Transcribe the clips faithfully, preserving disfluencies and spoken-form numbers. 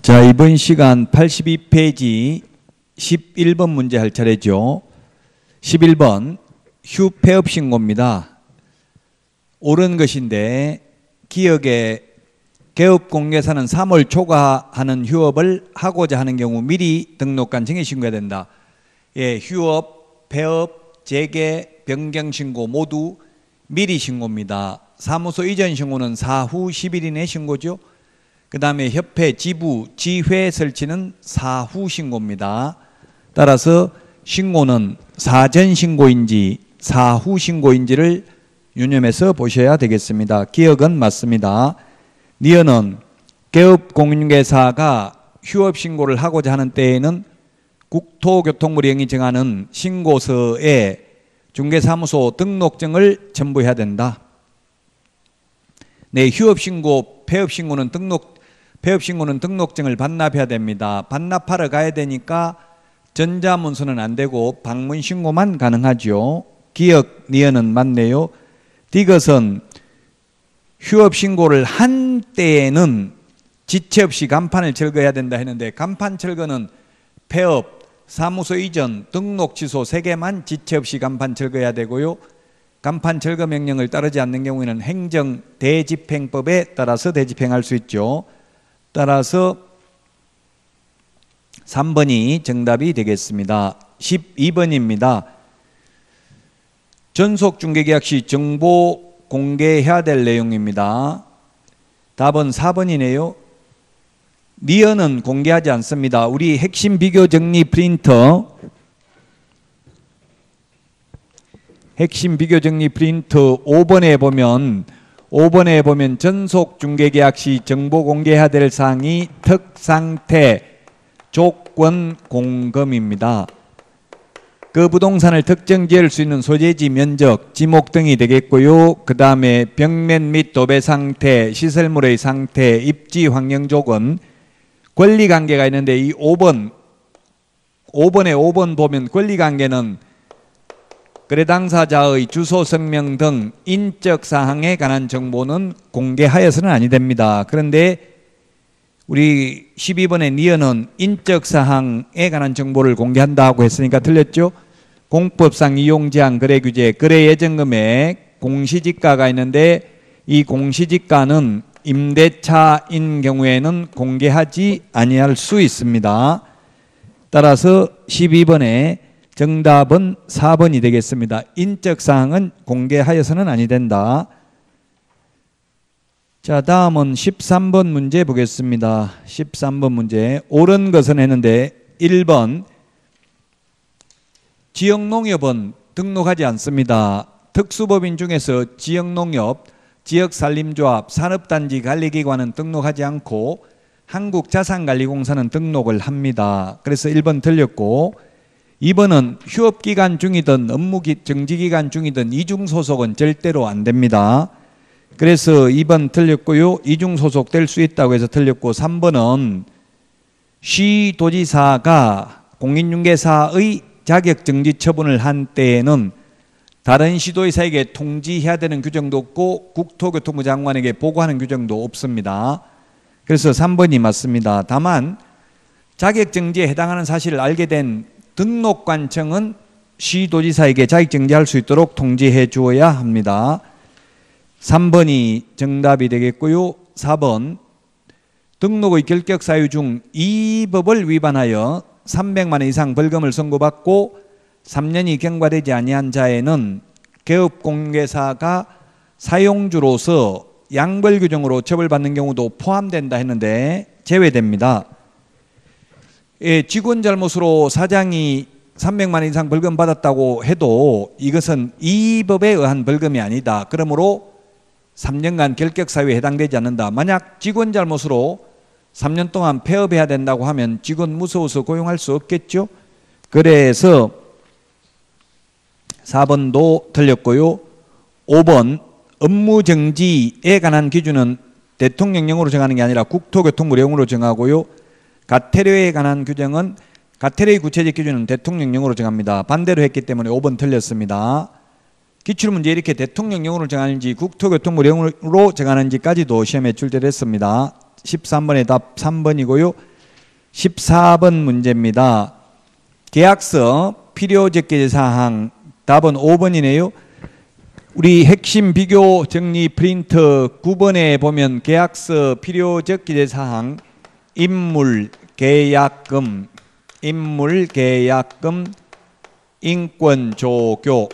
자, 이번 시간 팔십이 페이지 십일 번 문제 할 차례죠. 십일 번 휴폐업 신고입니다. 옳은 것인데 기업의 개업공개사는 삼월 초과하는 휴업을 하고자 하는 경우 미리 등록관 정해 신고해야 된다. 예, 휴업, 폐업, 재개, 변경 신고 모두 미리 신고입니다. 사무소 이전 신고는 사후 십 일 이내 신고죠. 그 다음에 협회, 지부, 지회 설치는 사후 신고입니다. 따라서 신고는 사전 신고인지 사후 신고인지를 유념해서 보셔야 되겠습니다. 기억은 맞습니다. 니은은 개업공개사가 휴업 신고를 하고자 하는 때에는 국토교통부령이 정하는 신고서에 중개사무소 등록증을 첨부해야 된다. 네, 휴업 신고, 폐업 신고는 등록 폐업 신고는 등록증을 반납해야 됩니다. 반납하러 가야 되니까 전자문서는 안 되고 방문 신고만 가능하죠. 기억 니은은 맞네요. 디귿은 휴업 신고를 한 때에는 지체 없이 간판을 철거해야 된다 했는데 간판 철거는 폐업, 사무소 이전, 등록 취소 세 개만 지체 없이 간판 철거해야 되고요. 간판 철거 명령을 따르지 않는 경우에는 행정 대집행법에 따라서 대집행할 수 있죠. 따라서 삼 번이 정답이 되겠습니다. 십이 번입니다. 전속중개계약 시 정보 공개해야 될 내용입니다. 답은 사 번이네요. 니은은 공개하지 않습니다. 우리 핵심 비교 정리 프린터 핵심 비교 정리 프린터 오 번에 보면 오 번에 보면 전속 중개계약 시 정보 공개해야 될 사항이 특상태, 조건 공검입니다. 그 부동산을 특정 지을 수 있는 소재지 면적, 지목 등이 되겠고요. 그 다음에 벽면 및 도배 상태, 시설물의 상태, 입지 환경 조건, 권리관계가 있는데 이 오 번, 오 번에 오 번 보면 권리관계는 거래 당사자의 주소, 성명 등 인적 사항에 관한 정보는 공개하여서는 아니 됩니다. 그런데 우리 십이 번의 니은은 인적 사항에 관한 정보를 공개한다고 했으니까 틀렸죠. 공법상 이용제한 거래 규제, 거래 예정 금액, 공시지가가 있는데 이 공시지가는 임대차인 경우에는 공개하지 아니할 수 있습니다. 따라서 십이 번에 정답은 사 번이 되겠습니다. 인적 사항은 공개하여서는 아니 된다. 자, 다음은 십삼 번 문제 보겠습니다. 십삼 번 문제. 옳은 것은 했는데 일 번 지역농협은 등록하지 않습니다. 특수법인 중에서 지역농협, 지역산림조합, 산업단지 관리기관은 등록하지 않고 한국자산관리공사는 등록을 합니다. 그래서 일 번 틀렸고 이 번은 휴업기간 중이든 업무정지기간 중이든 이중소속은 절대로 안 됩니다. 그래서 이 번 틀렸고요. 이중소속 될 수 있다고 해서 틀렸고 삼 번은 시도지사가 공인중개사의 자격정지 처분을 한 때에는 다른 시도지사에게 통지해야 되는 규정도 없고 국토교통부 장관에게 보고하는 규정도 없습니다. 그래서 삼 번이 맞습니다. 다만 자격정지에 해당하는 사실을 알게 된 등록관청은 시도지사에게 자격정지할 수 있도록 통지해 주어야 합니다. 삼 번이 정답이 되겠고요. 사 번 등록의 결격 사유 중 이 법을 위반하여 삼백만 원 이상 벌금을 선고받고 삼 년이 경과되지 아니한 자에는 개업공개사가 사용주로서 양벌 규정으로 처벌받는 경우도 포함된다 했는데 제외됩니다. 예, 직원 잘못으로 사장이 삼백만 원 이상 벌금 받았다고 해도 이것은 이 법에 의한 벌금이 아니다. 그러므로 삼 년간 결격 사유에 해당되지 않는다. 만약 직원 잘못으로 삼 년 동안 폐업해야 된다고 하면 직원 무서워서 고용할 수 없겠죠. 그래서 사 번도 틀렸고요. 오 번 업무정지에 관한 기준은 대통령령으로 정하는 게 아니라 국토교통부령으로 정하고요. 가태료에 관한 규정은 가태료의 구체적 기준은 대통령령으로 정합니다. 반대로 했기 때문에 오 번 틀렸습니다. 기출문제 이렇게 대통령령으로 정하는지 국토교통부령으로 정하는지까지도 시험에 출제됐습니다. 십삼 번의 답 삼 번이고요. 십사 번 문제입니다. 계약서 필요적기사항 답은 오 번이네요. 우리 핵심 비교 정리 프린터 구 번에 보면 계약서 필요적기사항 인물 계약금, 인물 계약금, 인권 조교.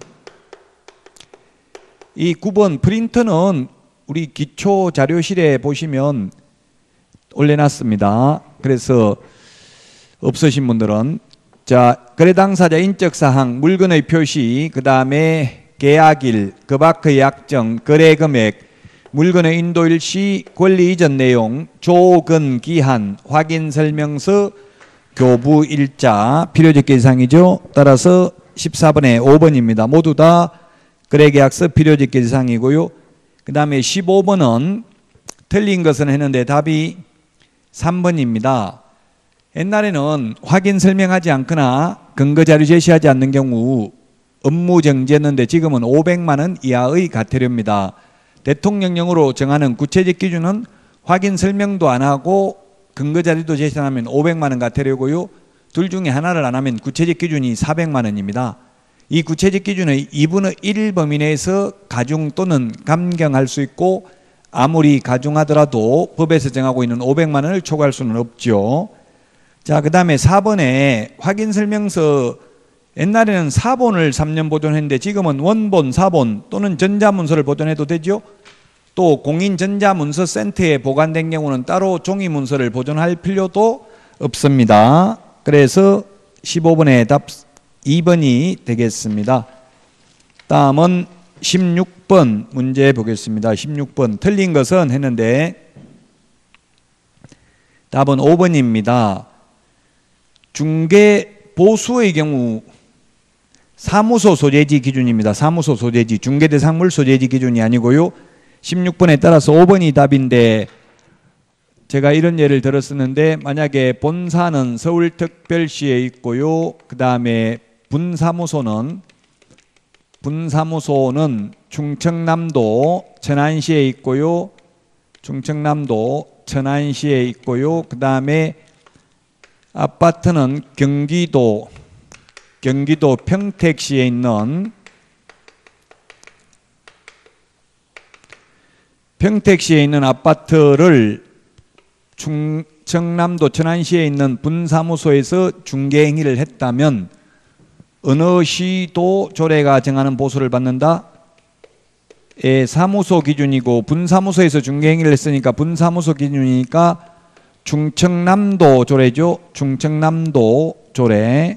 이 구 번 프린터는 우리 기초 자료실에 보시면 올려놨습니다. 그래서 없으신 분들은 자 거래 당사자 인적 사항, 물건의 표시, 그 다음에 계약일, 그 밖의 약정, 거래 금액, 물건의 인도일시, 권리 이전 내용, 조건 기한, 확인 설명서, 교부 일자, 필요적기사항이죠. 따라서 십사 번에 오 번입니다. 모두 다 거래계약서 필요적기사항이고요. 그 다음에 십오 번은 틀린 것은 했는데 답이 삼 번입니다. 옛날에는 확인 설명하지 않거나 근거자료 제시하지 않는 경우 업무 정지했는데 지금은 오백만 원 이하의 과태료입니다. 대통령령으로 정하는 구체적 기준은 확인 설명도 안 하고 근거자료도 제시 안 하면 오백만 원 과태료고요. 둘 중에 하나를 안 하면 구체적 기준이 사백만 원입니다. 이 구체적 기준의 이분의 일 범위 내에서 가중 또는 감경할 수 있고 아무리 가중하더라도 법에서 정하고 있는 오백만 원을 초과할 수는 없죠. 자, 그 다음에 사 번에 확인 설명서 옛날에는 사본을 삼 년 보존했는데 지금은 원본, 사본 또는 전자문서를 보존해도 되죠. 또 공인전자문서센터에 보관된 경우는 따로 종이문서를 보존할 필요도 없습니다. 그래서 십오 번의 답 이 번이 되겠습니다. 다음은 십육 번 문제 보겠습니다. 십육 번 틀린 것은 했는데 답은 오 번입니다. 중개 보수의 경우 사무소 소재지 기준입니다. 사무소 소재지, 중개대상물 소재지 기준이 아니고요. 십육 번에 따라서 오 번이 답인데 제가 이런 예를 들었었는데 만약에 본사는 서울특별시에 있고요. 그 다음에 분사무소는 분사무소는 충청남도 천안시에 있고요. 충청남도 천안시에 있고요. 그 다음에 아파트는 경기도 경기도 평택시에 있는 평택시에 있는 아파트를 충청남도 천안시에 있는 분사무소에서 중개행위를 했다면 어느 시도 조례가 정하는 보수를 받는다? 예, 사무소 기준이고 분사무소에서 중개행위를 했으니까 분사무소 기준이니까 충청남도 조례죠. 충청남도 조례.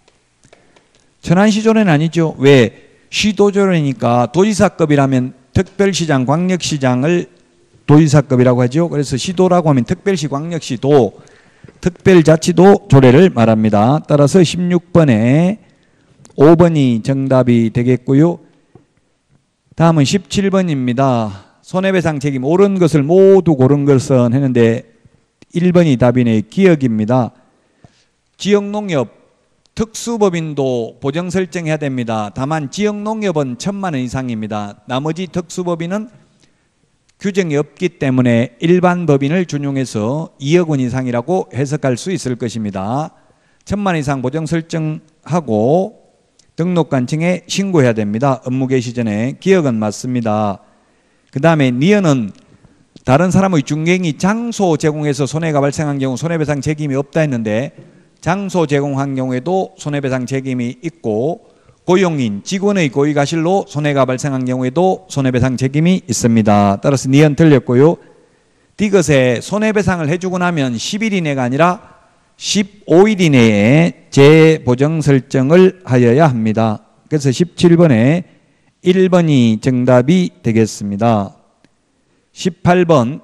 천안시 조례는 아니죠. 왜? 시도 조례니까 도지사급이라면 특별시장, 광역시장을 도지사급이라고 하죠. 그래서 시도라고 하면 특별시, 광역시도, 특별자치도 조례를 말합니다. 따라서 십육 번에 오 번이 정답이 되겠고요. 다음은 십칠 번입니다. 손해배상 책임 옳은 것을 모두 고른 것은 했는데 일 번이 답이네. 기억입니다. 지역농협 특수법인도 보정 설정해야 됩니다. 다만 지역농협은 천만 원 이상입니다. 나머지 특수법인은 규정이 없기 때문에 일반 법인을 준용해서 이억 원 이상이라고 해석할 수 있을 것입니다. 천만 원 이상 보정 설정하고 등록관청에 신고해야 됩니다. 업무 개시 전에. 기억은 맞습니다. 그 다음에 니은은 다른 사람의 중개행위 장소 제공해서 손해가 발생한 경우 손해배상 책임이 없다 했는데 장소 제공한 경우에도 손해배상 책임이 있고 고용인, 직원의 고의가실로 손해가 발생한 경우에도 손해배상 책임이 있습니다. 따라서 니은 틀렸고요. 디귿에 손해배상을 해주고 나면 십 일 이내가 아니라 십오 일 이내에 재보정 설정을 하여야 합니다. 그래서 십칠 번에 일 번이 정답이 되겠습니다. 십팔 번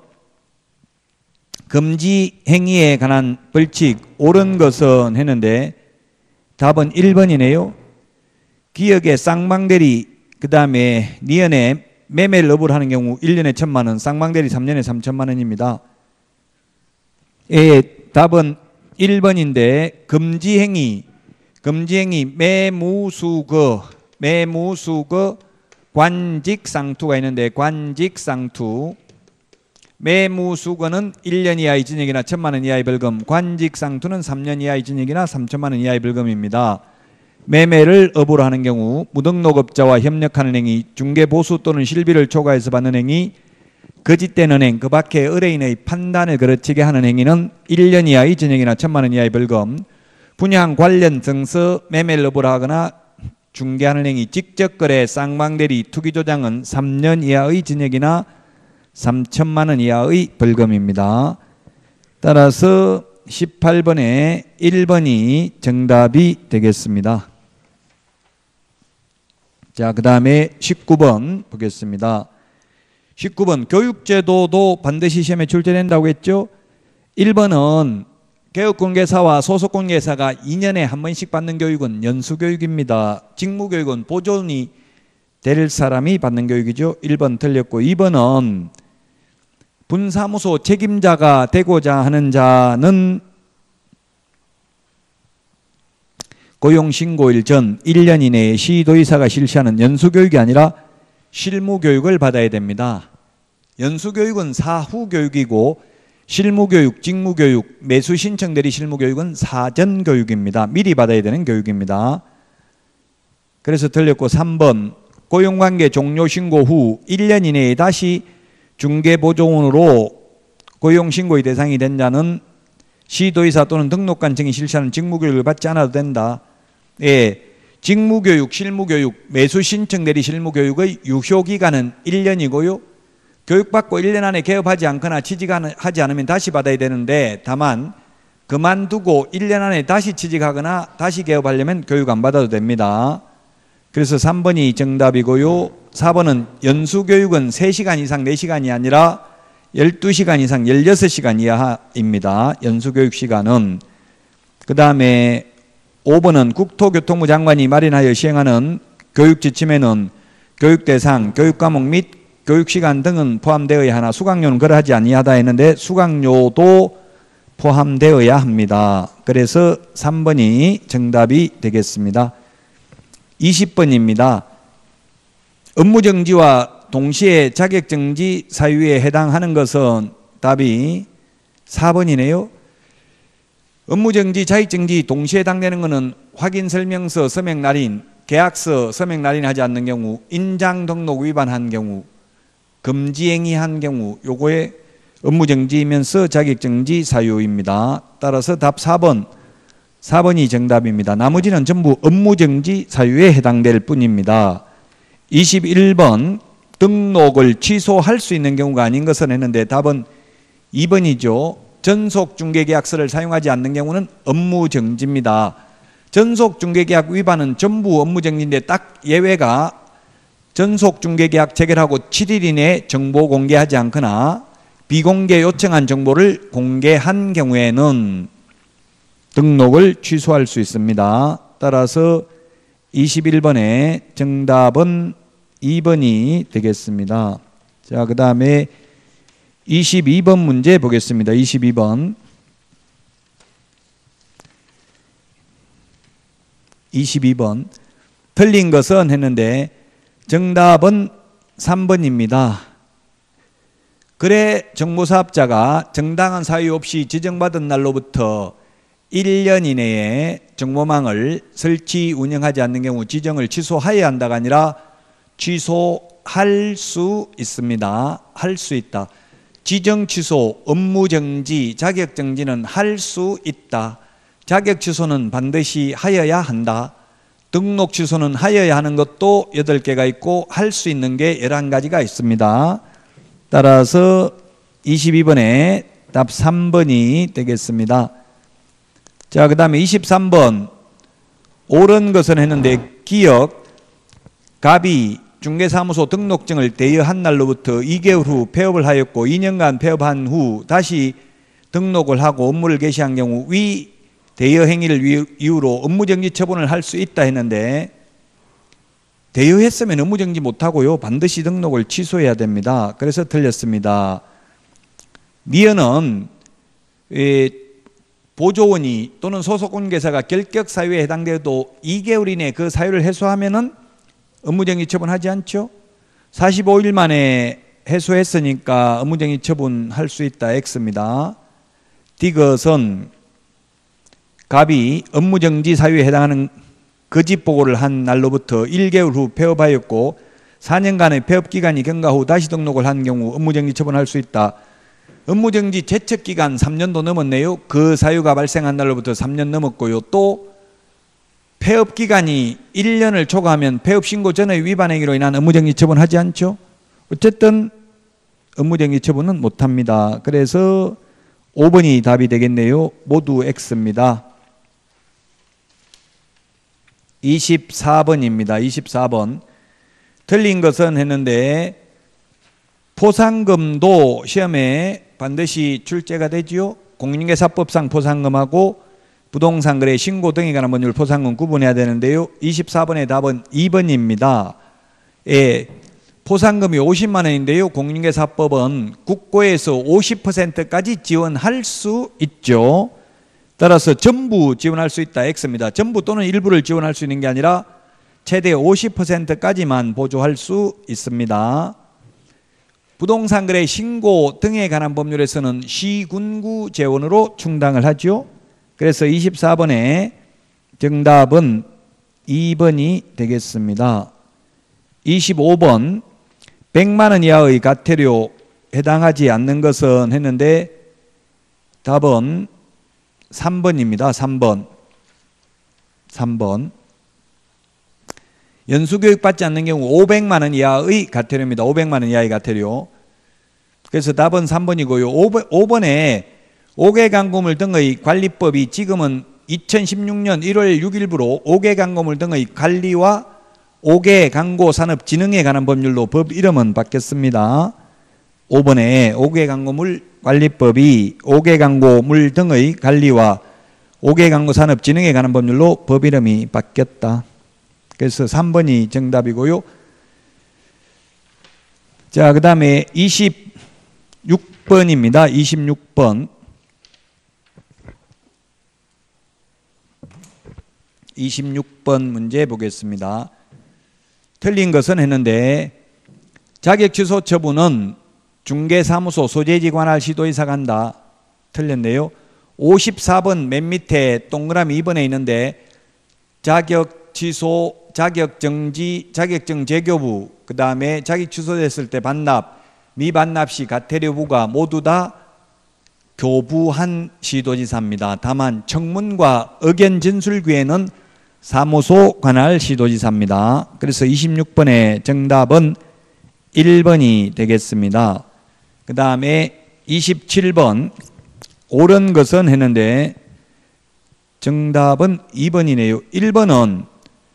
금지 행위에 관한 벌칙 옳은 것은 했는데 답은 일 번이네요. 기역에 쌍방대리 그 다음에 니은에 매매를 업을 하는 경우 일 년에 천만 원, 쌍방대리 삼 년에 삼천만 원입니다. 예, 답은 일 번인데 금지행위, 금지행위 매무수거, 매무수거 관직상투가 있는데 관직상투, 매무수거는 일 년 이하의 징역이나 천만 원 이하의 벌금, 관직상투는 삼 년 이하의 징역이나 삼천만 원 이하의 벌금입니다. 매매를 업으로 하는 경우 무등록업자와 협력하는 행위, 중개보수 또는 실비를 초과해서 받는 행위, 거짓된 은행, 그 밖에 의뢰인의 판단을 거르치게 하는 행위는 일 년 이하의 징역이나 천만 원 이하의 벌금, 분양 관련 증서 매매를 업으로 하거나 중개하는 행위, 직접거래, 쌍방대리, 투기조장은 삼 년 이하의 징역이나 삼천만 원 이하의 벌금입니다. 따라서 십팔 번에 일 번이 정답이 되겠습니다. 자, 그 다음에 십구 번 보겠습니다. 십구 번 교육제도도 반드시 시험에 출제된다고 했죠. 일 번은 개업공개사와 소속공개사가 이 년에 한 번씩 받는 교육은 연수교육입니다. 직무교육은 보존이 될 사람이 받는 교육이죠. 일 번 틀렸고, 이 번은 분사무소 책임자가 되고자 하는 자는 고용신고일 전 일 년 이내에 시도의사가 실시하는 연수교육이 아니라 실무교육을 받아야 됩니다. 연수교육은 사후교육이고 실무교육, 직무교육, 매수신청대리 실무교육은 사전교육입니다. 미리 받아야 되는 교육입니다. 그래서 틀렸고, 삼 번 고용관계 종료신고 후 일 년 이내에 다시 중개보조원으로 고용신고의 대상이 된 자는 시도의사 또는 등록관 증이 실시하는 직무교육을 받지 않아도 된다. 예, 직무교육, 실무교육, 매수신청대리 실무교육의 유효기간은 일 년이고요. 교육받고 일 년 안에 개업하지 않거나 취직하지 않으면 다시 받아야 되는데, 다만 그만두고 일 년 안에 다시 취직하거나 다시 개업하려면 교육 안 받아도 됩니다. 그래서 삼 번이 정답이고요. 사 번은 연수교육은 세 시간 이상 네 시간이 아니라 열두 시간 이상 열여섯 시간 이하입니다. 연수교육 시간은. 그 다음에 오 번은 국토교통부 장관이 마련하여 시행하는 교육지침에는 교육대상, 교육과목 및 교육시간 등은 포함되어야 하나 수강료는 그러하지 아니하다 했는데 수강료도 포함되어야 합니다. 그래서 삼 번이 정답이 되겠습니다. 이십 번입니다. 업무정지와 동시에 자격정지 사유에 해당하는 것은 답이 사 번이네요. 업무정지, 자격정지 동시에 해당되는 것은 확인설명서 서명 날인, 계약서 서명 날인하지 않는 경우, 인장등록 위반한 경우, 금지행위한 경우, 요거에 업무정지이면서 자격정지 사유입니다. 따라서 답 사 번, 사 번이 정답입니다. 나머지는 전부 업무정지 사유에 해당될 뿐입니다. 이십일 번 등록을 취소할 수 있는 경우가 아닌 것은 했는데 답은 이 번이죠. 전속중개계약서를 사용하지 않는 경우는 업무정지입니다. 전속중개계약 위반은 전부 업무정지인데 딱 예외가 전속중개계약 체결하고 칠 일 이내에 정보 공개하지 않거나 비공개 요청한 정보를 공개한 경우에는 등록을 취소할 수 있습니다. 따라서 이십일 번의 정답은 이 번이 되겠습니다. 자, 그 다음에 이십이 번 문제 보겠습니다. 이십이 번. 이십이 번. 틀린 것은 했는데 정답은 삼 번입니다. 거래 정보사업자가 정당한 사유 없이 지정받은 날로부터 일 년 이내에 정보망을 설치 운영하지 않는 경우 지정을 취소해야 한다가 아니라 취소할 수 있습니다. 할 수 있다. 지정 취소, 업무 정지, 자격 정지는 할 수 있다. 자격 취소는 반드시 하여야 한다. 등록 취소는 하여야 하는 것도 여덟 개가 있고 할 수 있는 게 열한 가지가 있습니다. 따라서 이십이 번에 답 삼 번이 되겠습니다. 자, 그 다음에 이십삼 번. 옳은 것은 했는데 기억, 갑이 중개사무소 등록증을 대여한 날로부터 이 개월 후 폐업을 하였고 이 년간 폐업한 후 다시 등록을 하고 업무를 개시한 경우 위 대여 행위를 이유로 업무정지 처분을 할 수 있다 했는데 대여했으면 업무정지 못하고요. 반드시 등록을 취소해야 됩니다. 그래서 틀렸습니다. 니은은 보조원이 또는 소속공개사가 결격 사유에 해당되어도 이 개월 이내에 그 사유를 해소하면은 업무정지 처분하지 않죠. 사십오 일 만에 해소했으니까 업무정지 처분할 수 있다. X입니다. 디귿은 갑이 업무정지 사유에 해당하는 거짓 보고를 한 날로부터 일 개월 후 폐업하였고 사 년간의 폐업기간이 경과 후 다시 등록을 한 경우 업무정지 처분할 수 있다. 업무정지 제척기간 삼 년도 넘었네요. 그 사유가 발생한 날로부터 삼 년 넘었고요. 또 폐업기간이 일 년을 초과하면 폐업신고 전의 위반 행위로 인한 업무정지 처분하지 않죠. 어쨌든 업무정지 처분은 못합니다. 그래서 오 번이 답이 되겠네요. 모두 X입니다. 이십사 번입니다. 이십사 번. 틀린 것은 했는데 포상금도 시험에 반드시 출제가 되지요. 공인중개사법상 포상금하고 부동산 거래 신고 등에 관한 법률 포상금 구분해야 되는데요. 이십사 번의 답은 이 번입니다. 예, 포상금이 오십만 원인데요. 공인중개사법은 국고에서 오십 퍼센트까지 지원할 수 있죠. 따라서 전부 지원할 수 있다. X입니다. 전부 또는 일부를 지원할 수 있는 게 아니라 최대 오십 퍼센트까지만 보조할 수 있습니다. 부동산 거래 신고 등에 관한 법률에서는 시군구 재원으로 충당을 하죠. 그래서 이십사 번의 정답은 이 번이 되겠습니다. 이십오 번. 백만 원 이하의 과태료 해당하지 않는 것은 했는데 답은 삼 번입니다. 삼 번. 삼 번. 연수교육 받지 않는 경우 오백만 원 이하의 과태료입니다. 오백만 원 이하의 과태료. 그래서 답은 삼 번이고요. 오 번에 오개강고물 등의 관리법이 지금은 이천십육 년 일월 육일부로 오개강고물 등의 관리와 오개강고산업진흥에 관한 법률로 법 이름은 바뀌었습니다. 오 번에 오개강고물 관리법이 오개강고물 등의 관리와 오개강고산업진흥에 관한 법률로 법 이름이 바뀌었다. 그래서 삼 번이 정답이고요. 자, 그 다음에 이십육 번입니다. 이십육 번. 이십육 번 문제 보겠습니다. 틀린 것은 했는데 자격 취소 처분은 중개사무소 소재지 관할 시도의사가 한다. 틀렸네요. 오십사 번 맨 밑에 동그라미 이 번에 있는데 자격 취소, 자격 정지, 자격증 재교부, 그 다음에 자격 취소됐을 때 반납, 미반납 시 과태료 부과 모두 다 교부한 시도지사입니다. 다만 청문과 의견 진술 기회는 사무소 관할 시도지사입니다. 그래서 이십육 번의 정답은 일 번이 되겠습니다. 그 다음에 이십칠 번. 옳은 것은 했는데 정답은 이 번이네요. 일 번은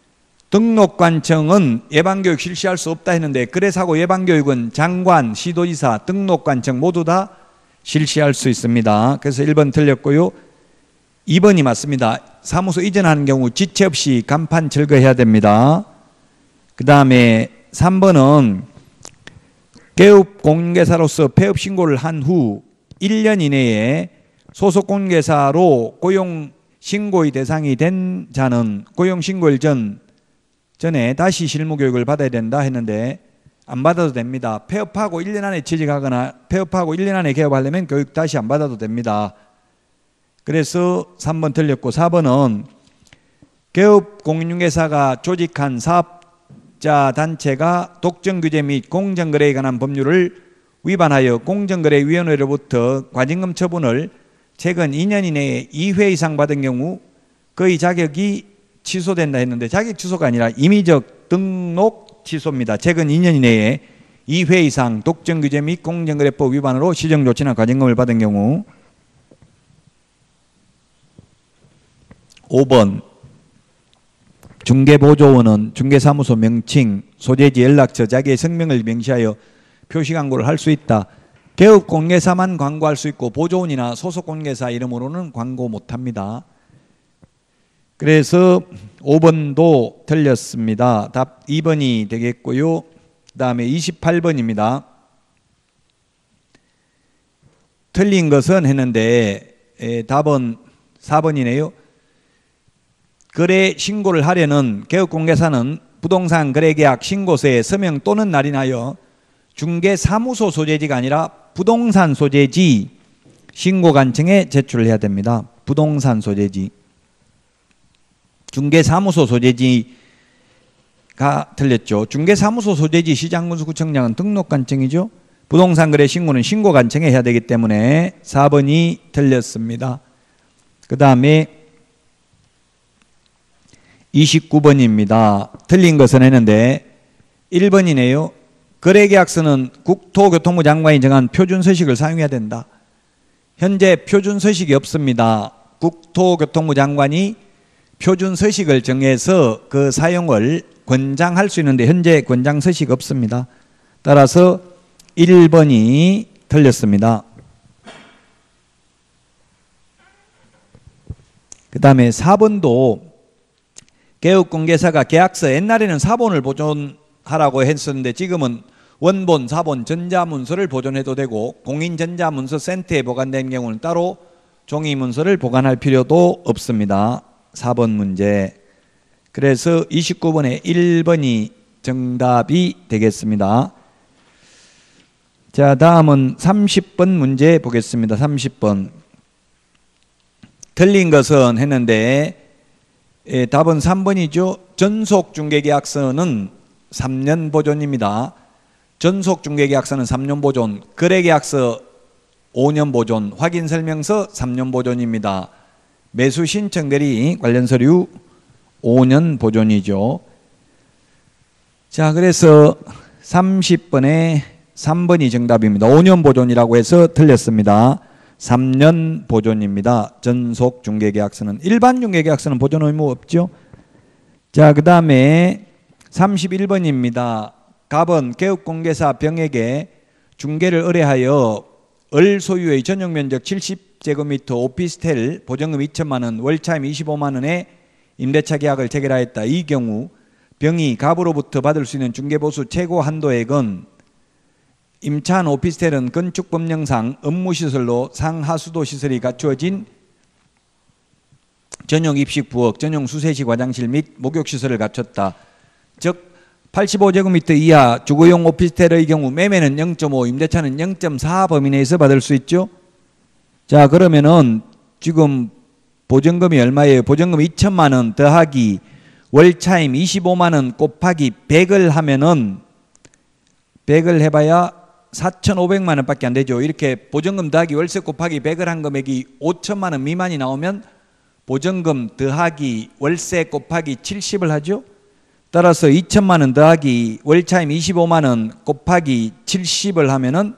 등록관청은 예방교육 실시할 수 없다 했는데 거래사고 예방교육은 장관, 시도지사, 등록관청 모두 다 실시할 수 있습니다. 그래서 일 번 틀렸고요. 이 번이 맞습니다. 사무소 이전하는 경우 지체 없이 간판 철거해야 됩니다. 그 다음에 삼 번은 개업 공인중개사로서 폐업 신고를 한 후 일 년 이내에 소속 공인중개사로 고용 신고의 대상이 된 자는 고용 신고일 전 전에 다시 실무교육을 받아야 된다 했는데 안 받아도 됩니다. 폐업하고 일 년 안에 취직하거나 폐업하고 일 년 안에 개업하려면 교육 다시 안 받아도 됩니다. 그래서 삼 번 틀렸고 사 번은 개업 공인중개사가 조직한 사업자 단체가 독점규제 및 공정거래에 관한 법률을 위반하여 공정거래위원회로부터 과징금 처분을 최근 이 년 이내에 이 회 이상 받은 경우 그의 자격이 취소된다 했는데 자격 취소가 아니라 임의적 등록 취소입니다. 최근 이 년 이내에 이 회 이상 독점규제 및 공정거래법 위반으로 시정조치나 과징금을 받은 경우. 오 번. 중개보조원은 중개사무소 명칭, 소재지, 연락처, 자기의 성명을 명시하여 표시광고를 할 수 있다. 개업 공개사만 광고할 수 있고 보조원이나 소속 공개사 이름으로는 광고 못합니다. 그래서 오 번도 틀렸습니다. 답 이 번이 되겠고요. 그 다음에 이십팔 번입니다. 틀린 것은 했는데 에, 답은 사 번이네요. 거래 신고를 하려는 개업공개사는 부동산 거래계약 신고서에 서명 또는 날인하여 중개사무소 소재지가 아니라 부동산 소재지 신고관청에 제출을 해야 됩니다. 부동산 소재지. 중개사무소 소재지가 틀렸죠. 중개사무소 소재지 시장군수구청장은 등록관청이죠. 부동산 거래 신고는 신고관청에 해야 되기 때문에 사 번이 틀렸습니다. 그 다음에 이십구 번입니다. 틀린 것은 했는데 일 번이네요. 거래계약서는 국토교통부 장관이 정한 표준서식을 사용해야 된다. 현재 표준서식이 없습니다. 국토교통부 장관이 표준서식을 정해서 그 사용을 권장할 수 있는데 현재 권장서식 없습니다. 따라서 일 번이 틀렸습니다. 그 다음에 사 번도 개업공개사가 계약서 옛날에는 사본을 보존하라고 했었는데 지금은 원본, 사본, 전자문서를 보존해도 되고 공인전자문서센터에 보관된 경우는 따로 종이문서를 보관할 필요도 없습니다. 사 번 문제. 그래서 이십구 번에 일 번이 정답이 되겠습니다. 자, 다음은 삼십 번 문제 보겠습니다. 삼십 번. 틀린 것은 했는데 예, 답은 삼 번이죠. 전속중개계약서는 삼 년 보존입니다. 전속중개계약서는 삼 년 보존, 거래계약서 오 년 보존, 확인설명서 삼 년 보존입니다. 매수신청대리 관련 서류 오 년 보존이죠. 자, 그래서 삼십 번에 삼 번이 정답입니다. 오 년 보존이라고 해서 틀렸습니다. 삼 년 보존입니다. 전속중개계약서는. 일반 중개계약서는 보존 의무 없죠. 자, 그 다음에 삼십일 번입니다. 갑은 개업공개사 병에게 중개를 의뢰하여 을 소유의 전용면적 칠십 제곱미터 오피스텔 보증금 이천만 원, 월차임 이십오만 원에 임대차 계약을 체결하였다. 이 경우 병이 갑으로부터 받을 수 있는 중개보수 최고 한도액은 임차한 오피스텔은 건축법령상 업무시설로 상하수도 시설이 갖추어진 전용 입식 부엌, 전용 수세식 화장실 및 목욕시설을 갖췄다. 즉 팔십오 제곱미터 이하 주거용 오피스텔의 경우 매매는 영 점 오, 임대차는 영 점 사 범위 내에서 받을 수 있죠. 자, 그러면은 지금 보증금이 얼마예요? 보증금 이천만 원 더하기 월차임 이십오만 원 곱하기 백을 하면은 백을 해봐야 사천오백만 원밖에 안 되죠. 이렇게 보증금 더하기 월세 곱하기 백을 한 금액이 오천만 원 미만이 나오면 보증금 더하기 월세 곱하기 칠십을 하죠. 따라서 이천만 원 더하기 월차임 이십오만 원 곱하기 칠십을 하면은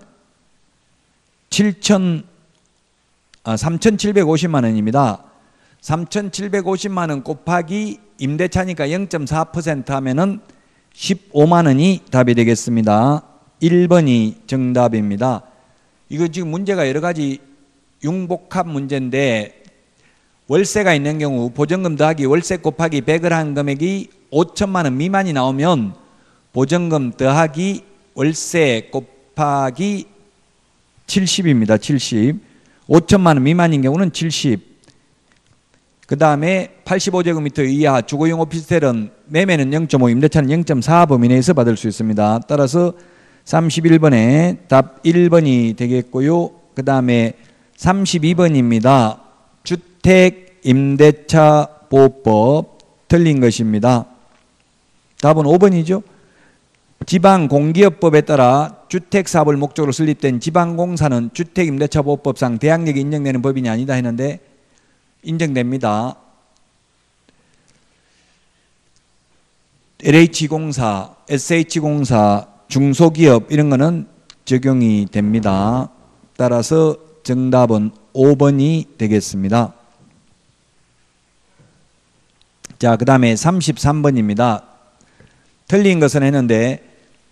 칠천, 아, 삼천칠백오십만 원입니다. 삼천칠백오십만 원 곱하기 임대차니까 영 점 사 퍼센트 하면은 십오만 원이 답이 되겠습니다. 일 번이 정답입니다. 이거 지금 문제가 여러 가지 융복합 문제인데 월세가 있는 경우 보증금 더하기 월세 곱하기 백을 한 금액이 오천만 원 미만이 나오면 보증금 더하기 월세 곱하기 칠십입니다. 칠십. 오천만 원 미만인 경우는 칠십. 그 다음에 팔십오 제곱미터 이하 주거용 오피스텔은 매매는 영 점 오, 임대차는 영 점 사 범위 내에서 받을 수 있습니다. 따라서 삼십일 번에 답 일 번이 되겠고요. 그 다음에 삼십이 번입니다. 주택임대차보호법 틀린 것입니다. 답은 오 번이죠. 지방공기업법에 따라 주택사업을 목적으로 설립된 지방공사는 주택임대차보호법상 대항력이 인정되는 법인이 아니다 했는데 인정됩니다. 엘에이치공사, 에스에이치공사, 중소기업 이런 거는 적용이 됩니다. 따라서 정답은 오 번이 되겠습니다. 자, 그 다음에 삼십삼 번입니다. 틀린 것은 했는데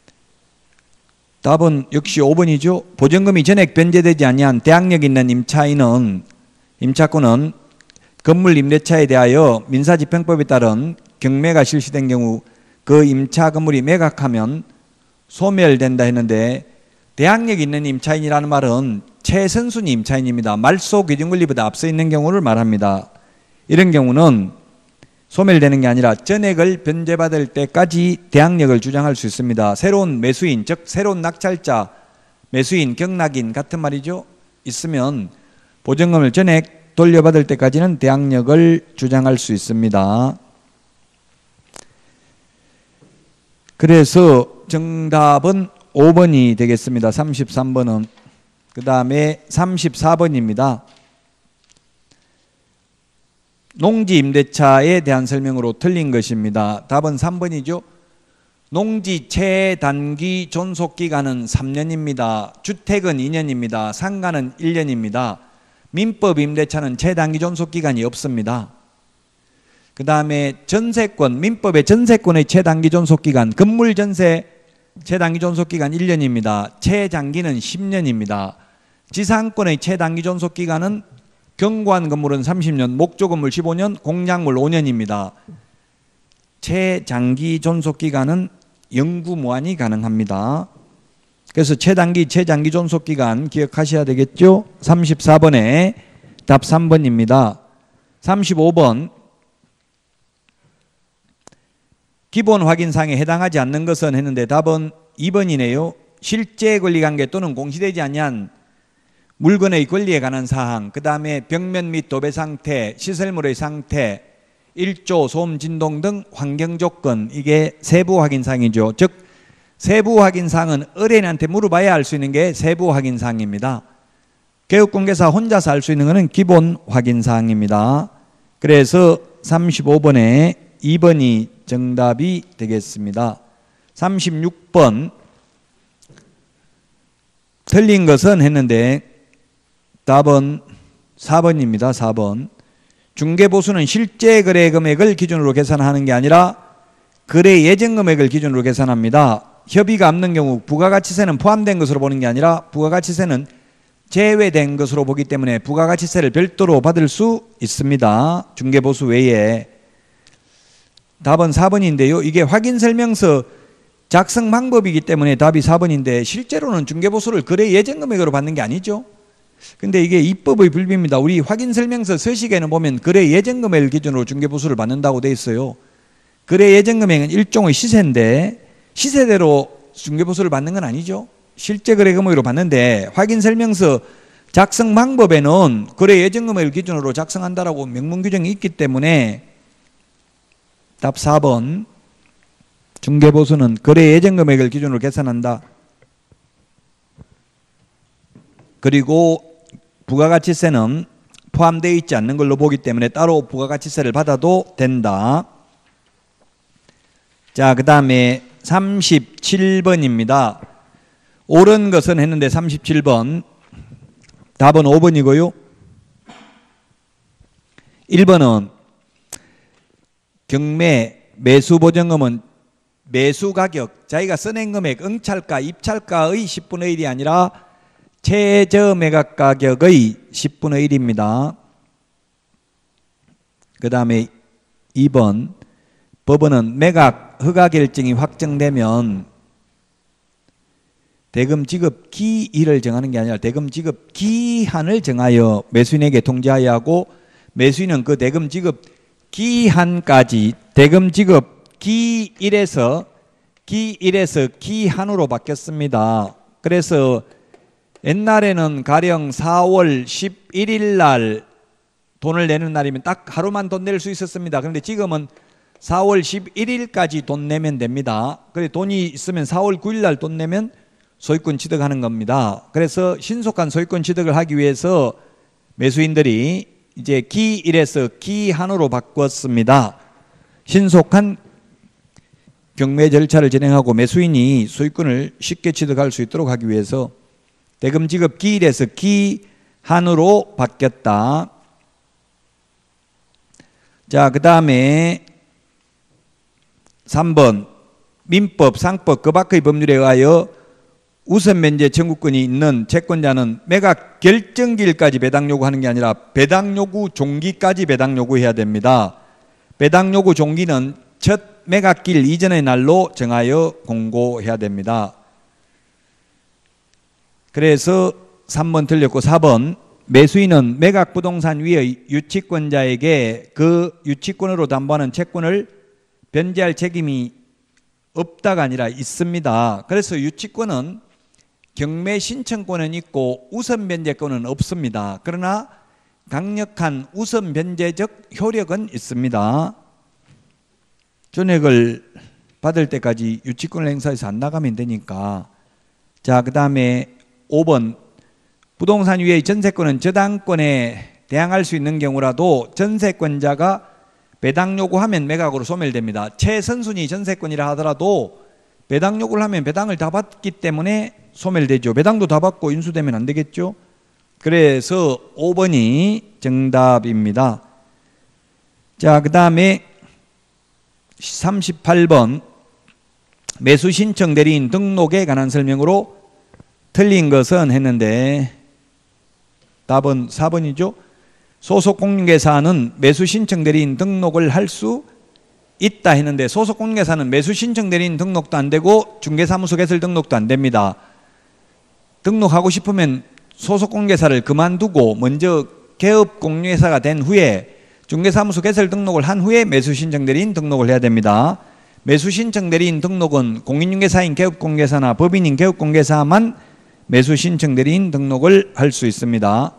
답은 역시 오 번이죠. 보증금이 전액 변제되지 아니한 대항력 있는 임차인은 임차권은 건물 임대차에 대하여 민사집행법에 따른 경매가 실시된 경우 그 임차 건물이 매각하면 소멸된다 했는데 대항력 있는 임차인이라는 말은 최선순위 임차인입니다. 말소 기준권리보다 앞서 있는 경우를 말합니다. 이런 경우는 소멸되는 게 아니라 전액을 변제받을 때까지 대항력을 주장할 수 있습니다. 새로운 매수인, 즉 새로운 낙찰자, 매수인, 경락인 같은 말이죠. 있으면 보증금을 전액 돌려받을 때까지는 대항력을 주장할 수 있습니다. 그래서 정답은 오 번이 되겠습니다. 삼십삼 번은. 그 다음에 삼십사 번입니다. 농지 임대차에 대한 설명으로 틀린 것입니다. 답은 삼 번이죠. 농지 최단기 존속기간은 삼 년입니다. 주택은 이 년입니다. 상가는 일 년입니다. 민법 임대차는 최단기 존속기간이 없습니다. 그 다음에 전세권, 민법의 전세권의 최단기 존속기간, 건물 전세 최단기 존속기간 일 년입니다. 최장기는 십 년입니다. 지상권의 최단기 존속기간은 경관 건물은 삼십 년, 목조 건물 십오 년, 공작물 오 년입니다. 최장기 존속기간은 영구 무한이 가능합니다. 그래서 최단기, 최장기 존속기간 기억하셔야 되겠죠? 삼십사 번에 답 삼 번입니다. 삼십오 번 기본 확인사항에 해당하지 않는 것은 했는데 답은 이 번이네요. 실제 권리관계 또는 공시되지 아니한 물건의 권리에 관한 사항, 그 다음에 벽면 및 도배 상태, 시설물의 상태, 일조, 소음, 진동 등 환경 조건, 이게 세부 확인 사항이죠. 즉 세부 확인 사항은 의뢰인한테 물어봐야 알 수 있는 게 세부 확인 사항입니다. 개업공개사 혼자서 알 수 있는 것은 기본 확인 사항입니다. 그래서 삼십오 번에 이 번이 정답이 되겠습니다. 삼십육 번 틀린 것은 했는데 답은 사 번입니다. 사 번. 중개보수는 실제 거래 금액을 기준으로 계산하는 게 아니라 거래 예정 금액을 기준으로 계산합니다. 협의가 없는 경우 부가가치세는 포함된 것으로 보는 게 아니라 부가가치세는 제외된 것으로 보기 때문에 부가가치세를 별도로 받을 수 있습니다. 중개보수 외에. 답은 사 번인데요. 이게 확인설명서 작성 방법이기 때문에 답이 사 번인데 실제로는 중개보수를 거래 예정 금액으로 받는 게 아니죠. 근데 이게 입법의 불비입니다. 우리 확인설명서 서식에는 보면 거래 예정금액을 기준으로 중개보수를 받는다고 돼 있어요. 거래 예정금액은 일종의 시세인데 시세대로 중개보수를 받는 건 아니죠. 실제 거래 금액으로 받는데 확인설명서 작성 방법에는 거래 예정금액을 기준으로 작성한다라고 명문 규정이 있기 때문에 답 사 번 중개보수는 거래 예정금액을 기준으로 계산한다. 그리고 부가가치세는 포함되어 있지 않는 걸로 보기 때문에 따로 부가가치세를 받아도 된다. 자, 그 다음에 삼십칠 번입니다. 옳은 것은 했는데 삼십칠 번. 답은 오 번이고요. 일 번은 경매 매수보증금은 매수가격, 자기가 써낸 금액 응찰가, 입찰가의 십분의 일이 아니라 최저 매각 가격의 십분의 일입니다. 그 다음에 이 번 법원은 매각 허가 결정이 확정되면 대금 지급 기일을 정하는 게 아니라 대금 지급 기한을 정하여 매수인에게 통지하여야 하고 매수인은 그 대금 지급 기한까지 대금 지급 기일에서 기일에서 기한으로 바뀌었습니다. 그래서 옛날에는 가령 사월 십일일 날 돈을 내는 날이면 딱 하루만 돈 낼 수 있었습니다. 그런데 지금은 사월 십일일까지 돈 내면 됩니다. 그래 돈이 있으면 사월 구일 날 돈 내면 소유권 취득하는 겁니다. 그래서 신속한 소유권 취득을 하기 위해서 매수인들이 이제 기일에서 기한으로 바꿨습니다. 신속한 경매 절차를 진행하고 매수인이 소유권을 쉽게 취득할 수 있도록 하기 위해서 대금 지급 기일에서 기한으로 바뀌었다. 자, 그 다음에 삼 번 민법, 상법, 그 밖의 법률에 의하여 우선 면제 청구권이 있는 채권자는 매각 결정기일까지 배당 요구하는 게 아니라 배당 요구 종기까지 배당 요구해야 됩니다. 배당 요구 종기는 첫 매각기일 이전의 날로 정하여 공고해야 됩니다. 그래서 삼 번 틀렸고 사 번 매수인은 매각 부동산 위의 유치권자에게 그 유치권으로 담보하는 채권을 변제할 책임이 없다가 아니라 있습니다. 그래서 유치권은 경매 신청권은 있고 우선 변제권은 없습니다. 그러나 강력한 우선 변제적 효력은 있습니다. 전액을 받을 때까지 유치권을 행사해서 안 나가면 되니까. 자, 그 다음에 오 번 부동산 위의 전세권은 저당권에 대항할 수 있는 경우라도 전세권자가 배당 요구하면 매각으로 소멸됩니다. 최선순위 전세권이라 하더라도 배당 요구를 하면 배당을 다 받기 때문에 소멸되죠. 배당도 다 받고 인수되면 안 되겠죠. 그래서 오 번이 정답입니다. 자, 그 다음에 삼십팔 번 매수 신청 대리인 등록에 관한 설명으로 틀린 것은 했는데 답은 사 번이죠. 소속 공인중개사는 매수 신청 대리인 등록을 할 수 있다 했는데 소속 공인중개사는 매수 신청 대리인 등록도 안 되고 중개사무소 개설 등록도 안 됩니다. 등록하고 싶으면 소속 공인중개사를 그만두고 먼저 개업 공인중개사가 된 후에 중개사무소 개설 등록을 한 후에 매수 신청 대리인 등록을 해야 됩니다. 매수 신청 대리인 등록은 공인중개사인 개업공개사나 법인인 개업공개사만 매수 신청 대리인 등록을 할 수 있습니다.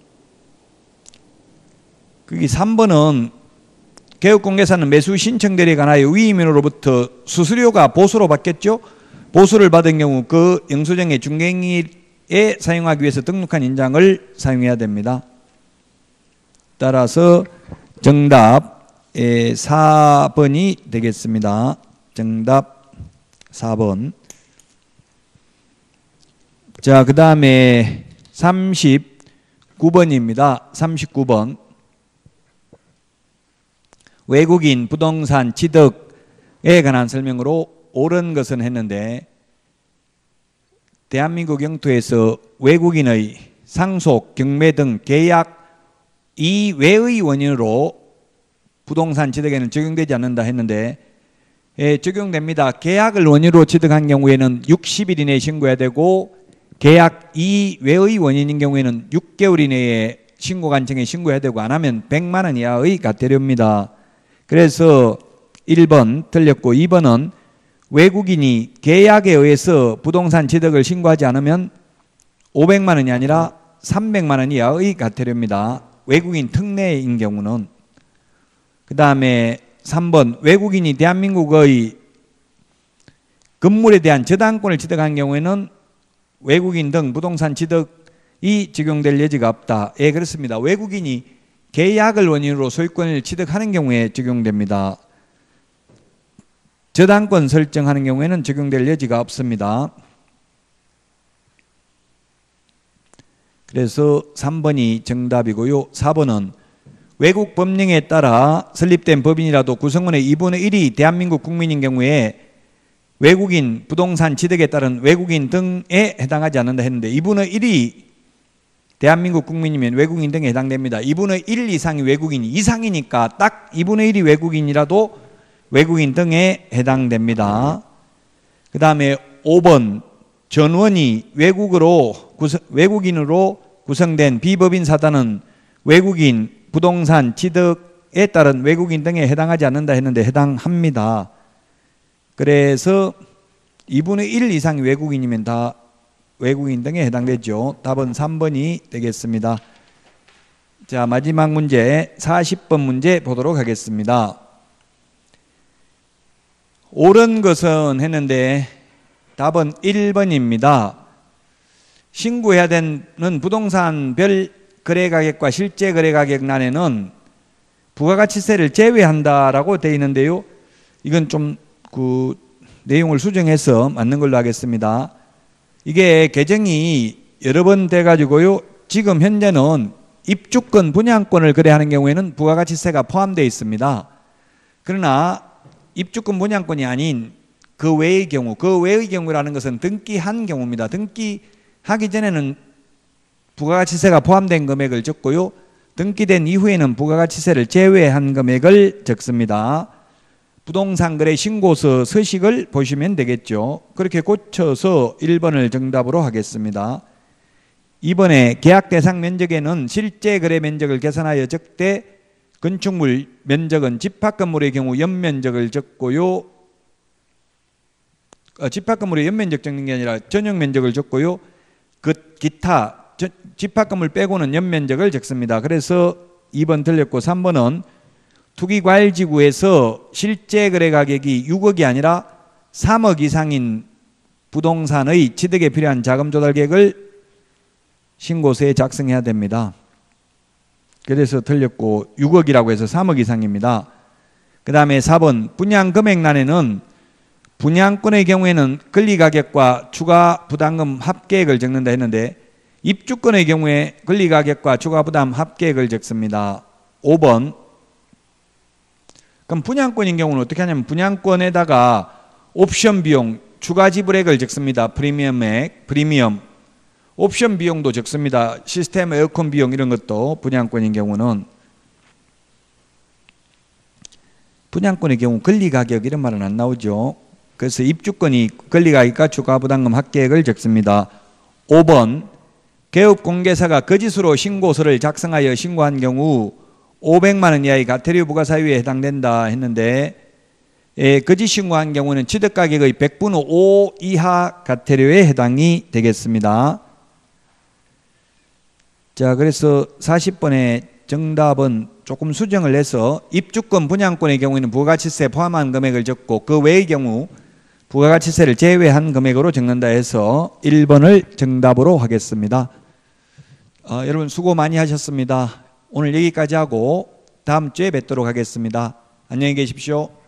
거기 삼 번은 개업공개사는 매수 신청 대리에 관하여 위임인으로부터 수수료가 보수로 받겠죠. 보수를 받은 경우 그 영수증의 중개인에 사용하기 위해서 등록한 인장을 사용해야 됩니다. 따라서 정답 사 번이 되겠습니다. 정답 사 번. 자, 그 다음에 삼십구 번입니다. 삼십구 번. 외국인 부동산 취득에 관한 설명으로 옳은 것은 했는데 대한민국 영토에서 외국인의 상속, 경매 등 계약 이외의 원인으로 부동산 취득에는 적용되지 않는다 했는데 예, 적용됩니다. 계약을 원인으로 취득한 경우에는 육십 일 이내에 신고해야 되고 계약 이외의 원인인 경우에는 육 개월 이내에 신고관청에 신고해야 되고 안 하면 백만 원 이하의 과태료입니다. 그래서 일 번 틀렸고 이 번은 외국인이 계약에 의해서 부동산 취득을 신고하지 않으면 오백만 원이 아니라 삼백만 원 이하의 과태료입니다. 외국인 특례인 경우는. 그 다음에 삼 번 외국인이 대한민국의 건물에 대한 저당권을 취득한 경우에는 외국인 등 부동산 취득이 적용될 여지가 없다. 예, 그렇습니다. 외국인이 계약을 원인으로 소유권을 취득하는 경우에 적용됩니다. 저당권 설정하는 경우에는 적용될 여지가 없습니다. 그래서 삼 번이 정답이고요. 사 번은 외국 법령에 따라 설립된 법인이라도 구성원의 이분의 일이 대한민국 국민인 경우에 외국인 부동산 취득에 따른 외국인 등에 해당하지 않는다 했는데 이분의 일이 대한민국 국민이면 외국인 등에 해당됩니다. 이분의 일 이상이 외국인 이상이니까 딱 이분의 일이 외국인이라도 외국인 등에 해당됩니다. 그 다음에 오 번 전원이 외국으로 구성, 외국인으로 구성된 비법인 사단은 외국인 부동산 취득에 따른 외국인 등에 해당하지 않는다 했는데 해당합니다. 그래서 이분의 일 이상이 외국인이면 다 외국인 등에 해당되죠. 답은 삼 번이 되겠습니다. 자, 마지막 문제 사십 번 문제 보도록 하겠습니다. 옳은 것은 했는데 답은 일 번입니다. 신고해야 되는 부동산별 거래가격과 실제 거래가격란에는 부가가치세를 제외한다라고 되어 있는데요. 이건 좀 그 내용을 수정해서 맞는 걸로 하겠습니다. 이게 개정이 여러 번 돼가지고요. 지금 현재는 입주권, 분양권을 거래하는 경우에는 부가가치세가 포함되어 있습니다. 그러나 입주권, 분양권이 아닌 그 외의 경우, 그 외의 경우라는 것은 등기한 경우입니다. 등기하기 전에는 부가가치세가 포함된 금액을 적고요. 등기된 이후에는 부가가치세를 제외한 금액을 적습니다. 부동산 거래 신고서 서식을 보시면 되겠죠. 그렇게 고쳐서 일 번을 정답으로 하겠습니다. 이번에 계약 대상 면적에는 실제 거래 면적을 계산하여 적되 건축물 면적은 집합 건물의 경우 연면적을 적고요. 어, 집합 건물의 연면적 적는 게 아니라 전용 면적을 적고요. 그 기타 저, 집합 건물 빼고는 연면적을 적습니다. 그래서 이 번 틀렸고 삼 번은 투기과열지구에서 실제 거래 가격이 육억이 아니라 삼억 이상인 부동산의 취득에 필요한 자금 조달 계획을 신고서에 작성해야 됩니다. 그래서 틀렸고 육억이라고 해서 삼억 이상입니다. 그 다음에 사 번 분양 금액란에는 분양권의 경우에는 권리가격과 추가 부담금 합계액을 적는다 했는데 입주권의 경우에 권리가격과 추가 부담 합계액을 적습니다. 오 번 그럼 분양권인 경우는 어떻게 하냐면 분양권에다가 옵션 비용, 추가 지불액을 적습니다. 프리미엄액, 프리미엄 옵션 비용도 적습니다. 시스템 에어컨 비용 이런 것도 분양권인 경우는. 분양권의 경우 권리가격 이런 말은 안 나오죠. 그래서 입주권이 권리가격과 추가부담금 합계액을 적습니다. 오 번 개업공개사가 거짓으로 신고서를 작성하여 신고한 경우 오백만 원 이하의 과태료 부과 사유에 해당된다 했는데 예, 거짓 신고한 경우는 취득가격의 백분의 오 이하 과태료에 해당이 되겠습니다. 자, 그래서 사십 번의 정답은 조금 수정을 해서 입주권 분양권의 경우에는 부가가치세 포함한 금액을 적고 그 외의 경우 부가가치세를 제외한 금액으로 적는다 해서 일 번을 정답으로 하겠습니다. 어, 여러분 수고 많이 하셨습니다. 오늘 여기까지 하고 다음 주에 뵙도록 하겠습니다. 안녕히 계십시오.